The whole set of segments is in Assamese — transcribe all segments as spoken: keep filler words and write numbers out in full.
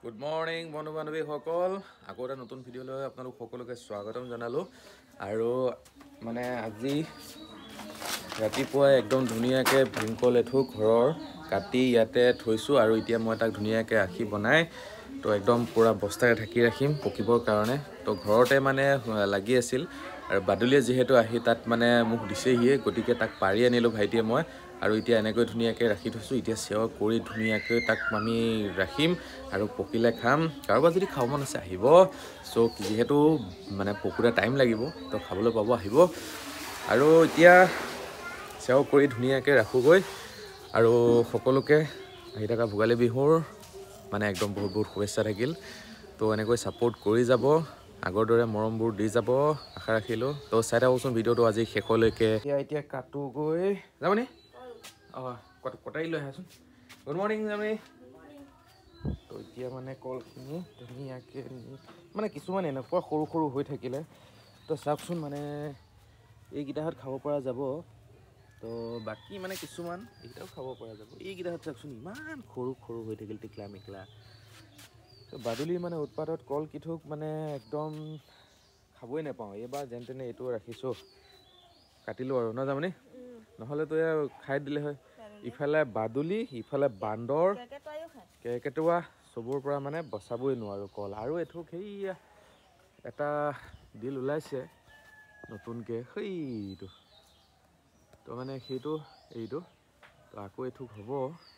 Good morning, বন্ধু বান্ধৱী সকল আকৌ এটা নতুন ভিডিঅ'লৈ আপোনালোক সকলোকে স্বাগতম জনালো আৰু মানে আজি ৰাতিপুৱা একদম ধুনীয়াকৈ ভীমকল এঠু ঘৰৰ কাটি ইয়াতে থৈছো আৰু এতিয়া মই তাক ধুনীয়াকৈ আখি বনাই তো একদম পুৰা বস্তাৰে ঢাকি ৰাখিম পকিবৰ কাৰণে তো ঘৰতে মানে লাগি আছিল আৰু বাদুলিয়ে যেহেতু আহি তাত মানে মুখ দিছেহিয়ে গতিকে তাক পাৰি আনিলো ভাইটিয়ে মই আৰু এতিয়া এনেকৈ ধুনীয়াকৈ ৰাখি থৈছো এতিয়া সেৱা কৰি ধুনীয়াকৈ তাক আমি ৰাখিম আৰু পকিলে খাম কাৰোবাৰ যদি খাব মন আছে আহিব সো যেহেতু মানে পকুৰা টাইম লাগিব তো খাবলৈ পাব আহিব আৰু এতিয়া সেৱা কৰি ধুনীয়াকৈ ৰাখোগৈ আৰু সকলোকে আহি থকা ভোগালী বিহুৰ মানে একদম বহুত বহুত শুভেচ্ছা থাকিল তো এনেকৈ সাপোৰ্ট কৰি যাব আগৰ দৰে মৰমবোৰ দি যাব আশা ৰাখিলো তো চাই থাককচোন ভিডিঅ'টো আজি শেষলৈকে এতিয়া এতিয়া কাটো গৈ যাবনি অ কত কটাই লৈ আহাচোন গুড মৰ্নিং জামি তো এতিয়া মানে কলখিনি ধুনীয়াকৈ মানে কিছুমান এনেকুৱা সৰু সৰু হৈ থাকিলে তো চাওকচোন মানে এইকেইটাত খাব পৰা যাব তো বাকি মানে কিছুমান এইটাও খাব পৰা যাব এইকেইটাত চাওকচোন ইমান সৰু সৰু হৈ থাকিল টিকলা মিকলা তো বাদুলি মানে উৎপাদত কল কিঠুক মানে একদম খাবই নাপাওঁ এইবাৰ যেন তেনে এইটো ৰাখিছোঁ কাটিলোঁ আৰু ন যামনি নহ'লেতো খাই দিলে হয় ইফালে বাদুলি ইফালে বান্দৰ কেকেটুৱা চবৰ পৰা মানে বচাবই নোৱাৰোঁ কল আৰু এঠুক সেইয়া এটা দিল ওলাইছে নতুনকৈ সেইটো তো মানে সেইটো এইটো তো আকৌ এঠুক হ'ব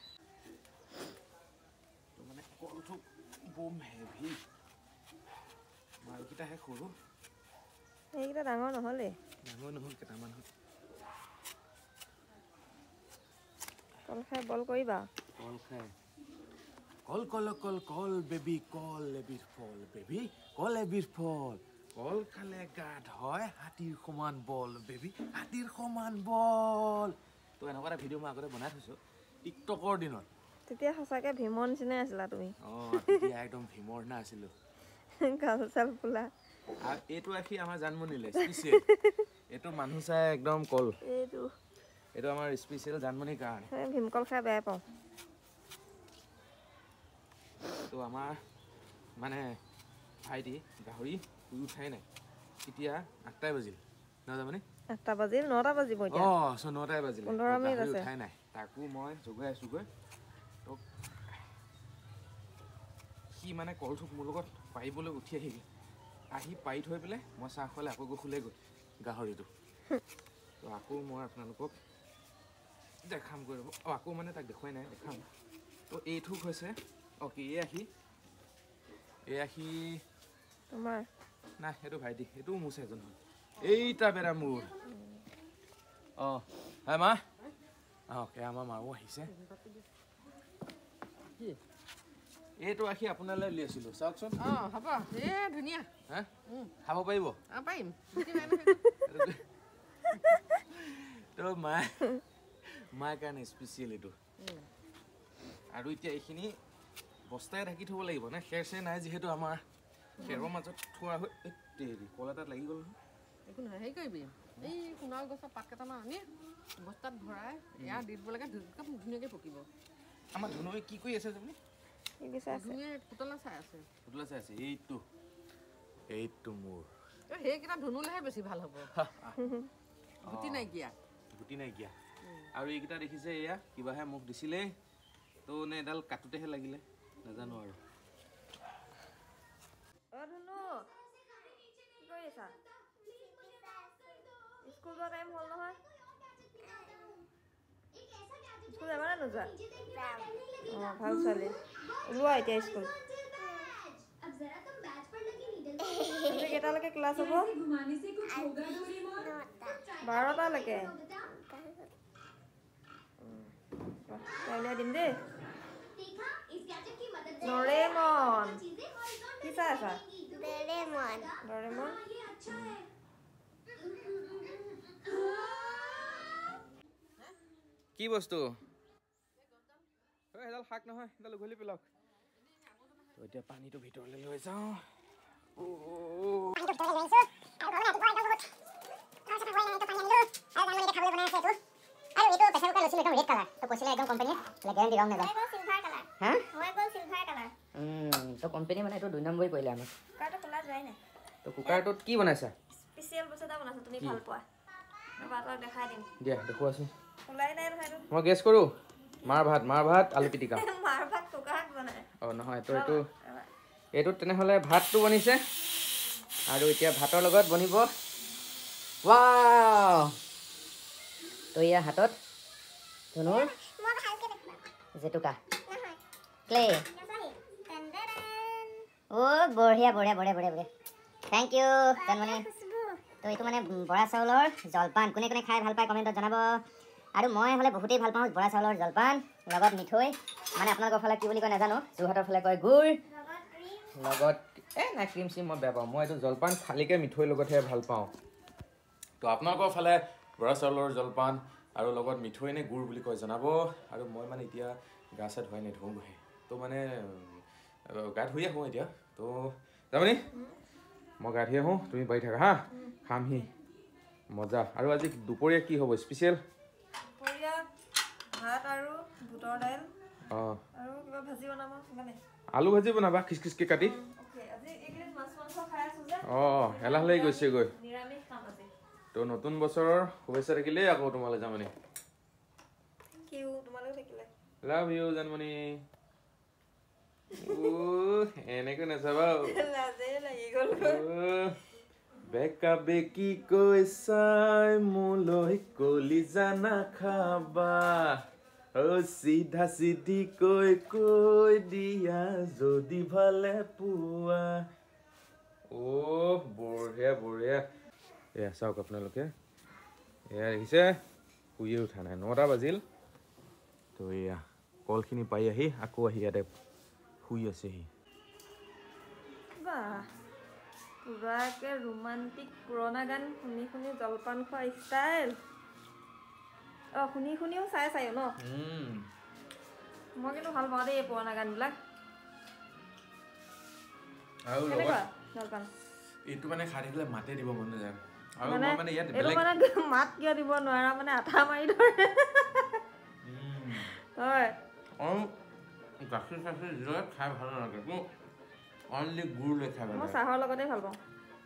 তো মানে কলঠুক বম হেভি মালকেইটাহে সৰু এইকেইটা ডাঙৰ নহ'লে ডাঙৰ নহ'ল কেইটামান কল খাই বল কৰিবা কল খাই কল কল কল কল বেবি কল এবিধ ফল বেবি কল এবিধ ফল কল খালে গাত হয় হাতীৰ সমান বল বেবি হাতীৰ সমান বল তো এনেকুৱা এটা ভিডিঅ' মই আগতে বনাই থৈছোঁ টিকটকৰ দিনত তেতিয়া সঁচাকৈ ভীমৰ নিচিনাই আছিলা তুমি অঁ তেতিয়া একদম ভীমৰ নিচিনা আছিলোঁ গাল চাল ফুলা আৰু এইটো আখি আমাৰ জানমনিলে স্পেচিয়েল এইটো মানুহ চাই একদম কল এইটো এইটো আমাৰ স্পেচিয়েল জানমনিৰ কাৰণে ভীমকল খাই বেয়া পাওঁ তো আমাৰ মানে ভাইটি গাহৰি শুই উঠাই নাই এতিয়া আঠটাই বাজিল নহয় যাবনে আঠটা বাজিল নটা বাজিব এতিয়া অঁ চ নটাই বাজিল পোন্ধৰ মিনিট আছে উঠাই নাই তাকো মই জগাই আছোগৈ তো সি মানে কলঠুক মোৰ লগত পাৰিবলৈ উঠি আহিল আহি পাৰি থৈ পেলাই মই চাহ খোৱালে আকৌ গৈ শুলে গ'ল গাহৰিটো তো আকৌ মই আপোনালোকক দেখাম গৈ ৰ'ব অঁ আকৌ মানে তাক দেখুৱাই নাই দেখাম তো এইঠুক হৈছে অ'কে এই আহি এই আহি তোমাৰ নাই সেইটো ভাইটি এইটোও মোৰ চাইজন হয় এইটা বেৰা মোৰ অঁ হে মা অঁ কে আমাৰ মাও আহিছে এইটো আখি আপোনালৈ উলিয়াইছিলোঁ চাওকচোন অঁ হ'ব এই ধুনীয়া হা খাব পাৰিব অঁ পাৰিম তো মায়ে মাৰ কাৰণে স্পেচিয়েল এইটো আৰু এতিয়া এইখিনি বস্তাই ঢাকি থ'ব লাগিব নে খেৰ চেৰ নাই যিহেতু আমাৰ খেৰৰ মাজত থোৱা হৈ দেৰি কল এটাত লাগি গ'ল নহয় একো নহয় হেৰি কৰিবি এই সোণাৰু গছৰ পাত কেইটামান আনি বস্তাত ভৰাই ইয়াত দি দিব লাগে একদম ধুনীয়াকৈ পকিব আমাৰ ধুনুৱে কি কৰি আছে আপুনি ধুনীয়া পুতলা চাই আছে পুতলা চাই আছে এইটো এইটো মোৰ সেইকেইটা ধুনুলেহে বেছি ভাল হ'ব গুটি নাইকিয়া গুটি নাইকিয়া আৰু এইকেইটা দেখিছে এয়া কিবাহে মুখ দিছিলে তো নে এডাল কাটোতেহে লাগিলে নাজানো আৰু অ ধুনু কি কৰি আছা স্কুল যোৱা টাইম হ'ল নহয় স্কুল যাবা নে নোযোৱা অঁ ভাল ছোৱালী ওলোৱা এতিয়া স্কুল কেইটালৈকে ক্লাছ হ'ব বাৰটালৈকে উলিয়াই দিম দেই ডৰেমন কি চাই আছা ডৰেমন কি বস্তু এডাল শাক নহয় এডাল উঘলি পেলাওক তো এতিয়া পানীটো ভিতৰলৈ লৈ যাওঁ আৰু এইটো প্ৰেছাৰ কুকাৰ লৈছিল একদম ৰেড কালাৰ তো কৈছিলে একদম কোম্পানীয়ে গ্যাৰান্টি ৰং নেযায় হা তো কোম্পানী মানে এইটো দুই নম্বৰী কৰিলে আমাক কুকাৰটো খোলা যোৱাই নাই তো কুকাৰটোত কি বনাইছা স্পেচিয়েল বস্তু এটা বনাইছোঁ তুমি ভাল পোৱা ৰ'বা তোমাক দেখাই দিম দিয়া দেখুৱাচোন খোলাই নাই নহয় এইটো মই গেছ কৰোঁ মাৰ ভাত মাৰ ভাত আলু পিটিকা মাৰ ভাত কুকাৰত বনাই অঁ নহয় এইটো এইটো এইটোত তেনেহ'লে ভাতটো বনিছে আৰু এতিয়া ভাতৰ লগত বনিব ৱাও তো ইয়াৰ হাতত ধনুৰ জেতুকা ক্লে অ' বঢ়িয়া বঢ়িয়া বঢ়িয়া বঢ়িয়া বঢ়িয়া থেংক ইউ জানমণি তো এইটো মানে বৰা চাউলৰ জলপান কোনে কোনে খাই ভাল পায় কমেণ্টত জনাব আৰু মই হ'লে বহুতেই ভাল পাওঁ বৰা চাউলৰ জলপান লগত মিঠৈ মানে আপোনালোকৰ ফালে কি বুলি কয় নাজানো যোৰহাটৰ ফালে কয় গুড় লগত এ নাই ক্ৰীম চিম মই বেয়া পাওঁ মই এইটো জলপান খালীকৈ মিঠৈৰ লগতহে ভাল পাওঁ তো আপোনালোকৰ ফালে বৰা চাউলৰ জলপান আৰু লগত মিঠৈ নে গুড় বুলি কয় জনাব আৰু মই মানে এতিয়া গা চা ধুৱাই নাই ধুওঁগৈহে তো মানে গা ধুই আহোঁ এতিয়া তো যাবনি মই গা ধুই আহোঁ তুমি বাঢ়ি থাকা হা খামহি মজা আৰু আজি দুপৰীয়া কি হ'ব স্পেচিয়েল দুপৰীয়া ভাত আৰু বুটৰ দাইল অঁ আৰু কিবা ভাজি বনাব মানে আলু ভাজি বনাবা খিচ খিচকৈ কাটি অ'কে আজি এইকেইদিন মাছ মাংস খাই আছোঁ যে অঁ এলাহ লাগি গৈছেগৈ নিৰামিষ খাম আজি তো নতুন বছৰৰ শুভেচ্ছা থাকিলেই আকৌ তোমালৈ জানমণি থেংক ইউ তোমালোক থাকিলে লাভ ইউ জানমণি এনেকৈ নাচাবা লাজেই লাগি গ'ল বেকা বেকি কৈ চাই মোলৈ কলিজা নাখাবা অ' চিধা চিধি কৈ কৈ দিয়া যদি ভালে পোৱা অ' বঢ়িয়া বঢ়িয়া এয়া চাওক আপোনালোকে এয়া দেখিছে শুয়ে উঠা নাই নটা বাজিল তো এয়া কলখিনি পাই আহি আকৌ আহি ইয়াতে শুই আছেহি বাহ পুৰা একে ৰোমান্টিক পুৰণা গান শুনি শুনি জলপান খোৱা ষ্টাইল অঁ শুনি শুনিও চাই চায়ো ন মই কিন্তু ভাল পাওঁ দেই পুৰণা গানবিলাক আৰু কেনেকুৱা জলপান এইটো মানে খাই থাকিলে মাতে দিব মন নাযায় আৰু মানে মই মানে ইয়াত এইটো বেলেগ মানে মাত কিয় দিব নোৱাৰা মানে আঠা মাৰি ধৰে হয় আৰু গাখীৰ চাখীৰ দিলে খাই ভাল নালাগে তো অনলি গুড় লৈ খাই ভাল মই লাগে চাহৰ লগতে ভাল পাওঁ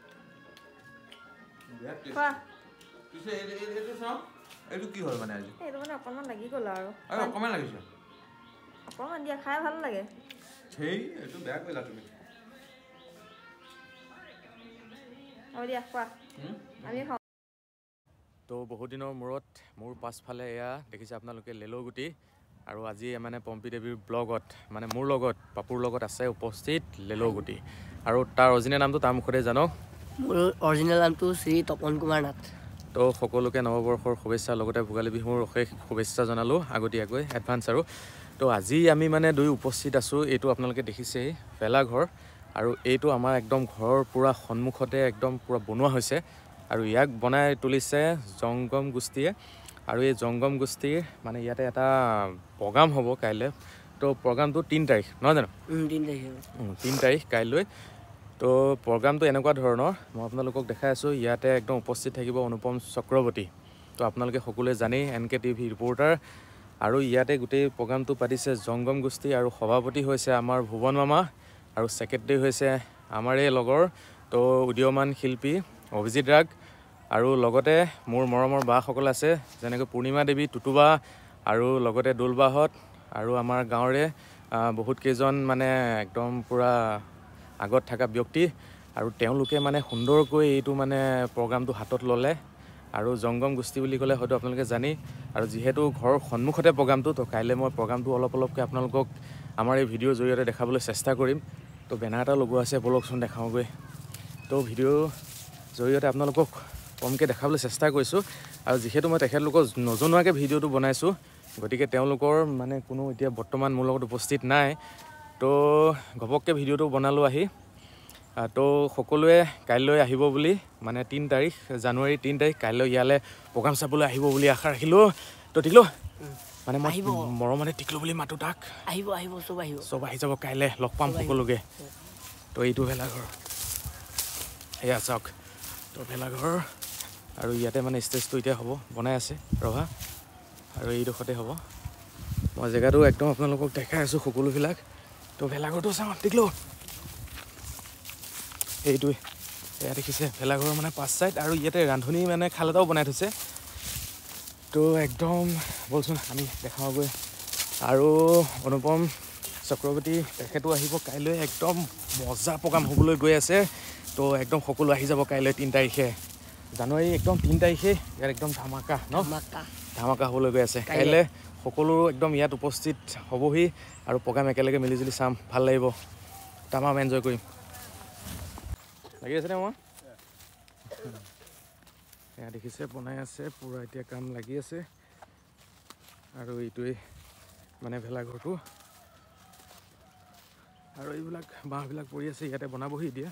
বিৰাট tasty। খোৱা পিছে এইটো এইটো- এইটো চাওঁ এইটো কি হ'ল মানে আজি এইটো মানে অকণমান লাগি গ'ল আৰু আৰু অকণমান লাগিছে অকণমান দিয়া খাই ভাল লাগে সেই এইটো বেয়া কৰিলা তুমি হ'ব দিয়া খোৱা আমি খাওঁ তো বহুত দিনৰ মূৰত মোৰ পাছফালে এয়া দেখিছে আপোনালোকে লেলগুটি আৰু আজি মানে পম্পী দেৱীৰ ব্লগত মানে মোৰ লগত পাপুৰ লগত আছে উপস্থিত লেলগুটি আৰু তাৰ অৰিজিনেল নামটো তাৰ মুখতে জানক মোৰ অৰিজিনেল নামটো শ্ৰী তপন কুমাৰ নাথ তো সকলোকে নৱবৰ্ষৰ শুভেচ্ছা লগতে ভোগালী বিহুৰ অশেষ শুভেচ্ছা জনালোঁ আগতীয়াকৈ এডভান্স আৰু তো আজি আমি মানে দুই উপস্থিত আছোঁ এইটো আপোনালোকে দেখিছেই ভেলাঘৰ আৰু এইটো আমাৰ একদম ঘৰৰ পূৰা সন্মুখতে একদম পূৰা বনোৱা হৈছে আৰু ইয়াক বনাই তুলিছে জংগম গোষ্ঠীয়ে আৰু এই জংগম গোষ্ঠীৰ মানে ইয়াতে এটা প্ৰগ্ৰাম হ'ব কাইলৈ তো প্ৰগ্ৰামটো তিনি তাৰিখ নহয় জানো তিনি তাৰিখে তিনি তাৰিখ কাইলৈ তো প্ৰগ্ৰামটো এনেকুৱা ধৰণৰ মই আপোনালোকক দেখাই আছোঁ ইয়াতে একদম উপস্থিত থাকিব অনুপম চক্ৰৱৰ্তী তো আপোনালোকে সকলোৱে জানেই এন কে টিভি ৰিপৰ্টাৰ আৰু ইয়াতে গোটেই প্ৰগ্ৰামটো পাতিছে জংগম গোষ্ঠী আৰু সভাপতি হৈছে আমাৰ ভুৱন মামা আৰু ছেক্ৰেটাৰী হৈছে আমাৰ এই লগৰ তো উদীয়মান শিল্পী অভিজিত ৰাগ আৰু লগতে মোৰ মৰমৰ বাসকল আছে যেনেকৈ পূৰ্ণিমা দেৱী টুটুবা আৰু লগতে দোলবাহঁত আৰু আমাৰ গাঁৱৰে বহুত কেইজন মানে একদম পূৰা আগত থকা ব্যক্তি আৰু তেওঁলোকে মানে সুন্দৰকৈ এইটো মানে প্ৰগ্ৰামটো হাতত ল'লে আৰু জংগম গোষ্ঠী বুলি ক'লে হয়তো আপোনালোকে জানেই আৰু যিহেতু ঘৰৰ সন্মুখতে প্ৰগ্ৰামটো তো কাইলৈ মই প্ৰগ্ৰামটো অলপ অলপকৈ আপোনালোকক আমাৰ এই ভিডিঅ'ৰ জৰিয়তে দেখাবলৈ চেষ্টা কৰিম তো বেনাৰ এটা লগোৱা আছে ব'লকচোন দেখাওঁগৈ তো ভিডিঅ'ৰ জৰিয়তে আপোনালোকক কমকৈ দেখাবলৈ চেষ্টা কৰিছোঁ আৰু যিহেতু মই তেখেতলোকক নজনোৱাকৈ ভিডিঅ'টো বনাইছোঁ গতিকে তেওঁলোকৰ মানে কোনো এতিয়া বৰ্তমান মোৰ লগত উপস্থিত নাই তো ঘপককৈ ভিডিঅ'টো বনালোঁ আহি তো সকলোৱে কাইলৈ আহিব বুলি মানে তিনি তাৰিখ জানুৱাৰী তিনি তাৰিখ কাইলৈ ইয়ালৈ প্ৰগ্ৰাম চাবলৈ আহিব বুলি আশা ৰাখিলোঁ তো টিকলো মানে মই মৰমতে টিকলো বুলি মাতো তাক আহিব আহিব চব আহিব চব আহি যাব কাইলৈ লগ পাম সকলোকে তো এইটো ভেলাঘৰ এয়া চাওক তো ভেলাঘৰ আৰু ইয়াতে মানে ষ্টেজটো এতিয়া হ'ব বনাই আছে ৰভা আৰু এইডোখৰতে হ'ব মই জেগাটো একদম আপোনালোকক দেখাই আছোঁ সকলোবিলাক তো ভেলাঘৰটো চাওঁ টিকলো এইটোৱে এয়া দেখিছে ভেলাঘৰৰ মানে পাঁচ চাইড আৰু ইয়াতে ৰান্ধনি মানে খাল এটাও বনাই থৈছে তো একদম বলচোন আমি দেখাওঁগৈ আৰু অনুপম চক্ৰৱৰ্তী তেখেতো আহিব কাইলৈ একদম মজা প্ৰগ্ৰাম হ'বলৈ গৈ আছে তো একদম সকলো আহি যাব কাইলৈ তিনি তাৰিখে জানুৱাৰী একদম তিনি তাৰিখে ইয়াত একদম ধামাকা ন ধামাকা হ'বলৈ গৈ আছে কাইলৈ সকলো একদম ইয়াত উপস্থিত হ'বহি আৰু প্ৰগ্ৰাম একেলগে মিলিজুলি চাম ভাল লাগিব তামাম এনজয় কৰিম লাগি আছেনে মই এয়া দেখিছে বনাই আছে পূৰা এতিয়া কাম লাগি আছে আৰু এইটোৱেই মানে ভেলাঘৰটো আৰু এইবিলাক বাঁহবিলাক পৰি আছে ইয়াতে বনাবহি এতিয়া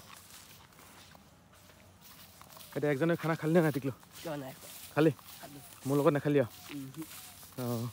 এতিয়া একজনে খানা খালি নে নাই টিকলো খালি মোৰ লগত নাখালি আৰু অঁ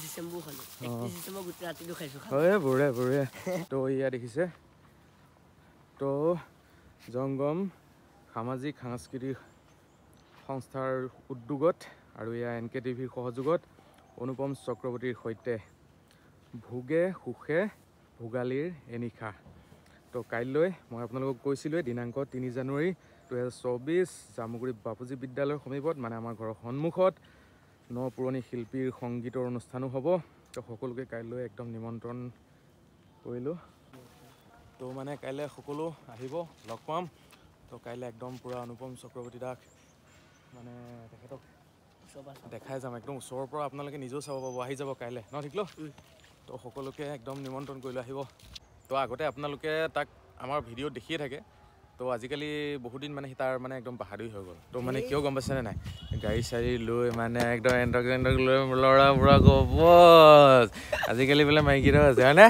হয় বঢ়িয়া বঢ়িয়া তো এয়া দেখিছে তো জংগম সামাজিক সাংস্কৃতিক সংস্থাৰ উদ্যোগত আৰু এয়া এন কে টিভিৰ সহযোগত অনুপম চক্ৰৱৰ্তীৰ সৈতে ভোগে সুখে ভোগালীৰ এনিশা তো কাইলৈ মই আপোনালোকক কৈছিলোঁৱে দিনাংক তিনি জানুৱাৰী দুহেজাৰ চৌবিছ জামুগুৰি বাপুজী বিদ্যালয়ৰ সমীপত মানে আমাৰ ঘৰৰ সন্মুখত ন পুৰণি শিল্পীৰ সংগীতৰ অনুষ্ঠানো হ'ব তো সকলোকে কাইলৈ একদম নিমন্ত্ৰণ কৰিলোঁ তো মানে কাইলৈ সকলো আহিব লগ পাম তো কাইলৈ একদম পূৰা অনুপম চক্ৰৱৰ্তী দাক মানে তেখেতক দেখাই যাম একদম ওচৰৰ পৰা আপোনালোকে নিজেও চাব পাব আহি যাব কাইলৈ ন ঠিকলো তো সকলোকে একদম নিমন্ত্ৰণ কৰিলোঁ আহিব তো আগতে আপোনালোকে তাক আমাৰ ভিডিঅ'ত দেখিয়ে থাকে তো আজিকালি বহুদিন মানে তাৰ মানে একদম বাহাদুৰি হৈ গ'ল তো মানে কিয় গম পাইছেনে নাই গাড়ী চাড়ী লৈ মানে একদম এণ্টক এণ্টক লৈ ল'ৰা বুঢ়া গবজ আজিকালি বোলে মাইকীটো আছে হয়নে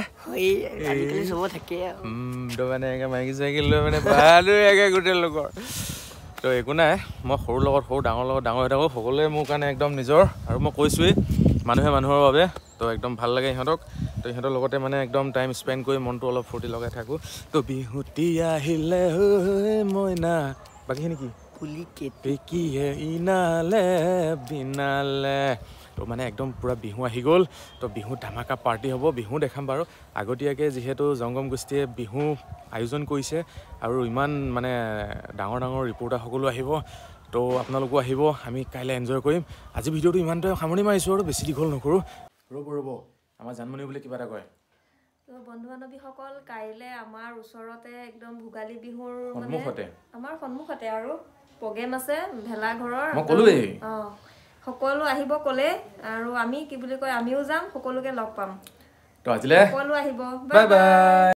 তো মানে মাইকী চাইকেল লৈ মানে বাহাদুৰি একে গোটেই লোকৰ তো একো নাই মই সৰুৰ লগত সৰু ডাঙৰ লগত ডাঙৰ হৈ থাকোঁ সকলোৱে মোৰ কাৰণে একদম নিজৰ আৰু মই কৈছোঁৱেই মানুহে মানুহৰ বাবে তো একদম ভাল লাগে ইহঁতক তো ইহঁতৰ লগতে মানে একদম টাইম স্পেণ্ড কৰি মনটো অলপ ফূৰ্তি লগাই থাকোঁ তো বিহুতি আহিলে মইনা বাকীখিনি কি পুলি কেতিকিয়ে ইনালে বিনালে তো মানে একদম পূৰা বিহু আহি গ'ল তো বিহু ধামাকা পাৰ্টি হ'ব বিহু দেখাম বাৰু আগতীয়াকৈ যিহেতু জংগম গোষ্ঠীয়ে বিহু আয়োজন কৰিছে আৰু ইমান মানে ডাঙৰ ডাঙৰ ৰিপৰ্টাৰ সকলো আহিব তো আপোনালোকো আহিব আমি কাইলৈ এনজয় কৰিম আজি ভিডিঅ'টো ইমানটোৱে সামৰণি মাৰিছোঁ আৰু বেছি দীঘল নকৰোঁ ৰ'ব ৰ'ব আমাৰ জানমণি বুলি কিবা এটা কয় তো বন্ধু বান্ধৱীসকল কাইলৈ আমাৰ ওচৰতে একদম ভোগালী বিহুৰ সন্মুখতে আমাৰ সন্মুখতে আৰু প্ৰগ্ৰেম আছে ভেলাঘৰৰ মই ক'লোৱেই অঁ সকলো আহিব ক'লে আৰু আমি কি বুলি কয় আমিও যাম সকলোকে লগ পাম তো আজিলৈ সকলো আহিব বাই বাই